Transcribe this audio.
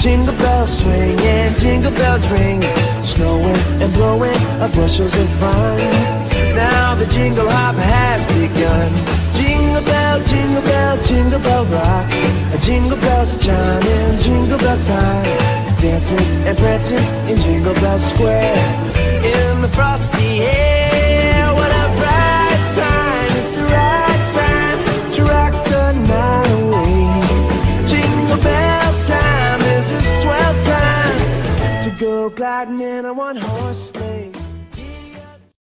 Jingle bells swing and jingle bells ring, snowing and blowing bushels of fun. Now the jingle hop has begun. Jingle bell, jingle bell, jingle bell rock. Jingle bells chiming, jingle bell time, dancing and prancing in Jingle Bell Square. In the frosty air, what a bright time! It's the right time to rock the night away. Jingle bell time is a swell time to go gliding in a one-horse sleigh.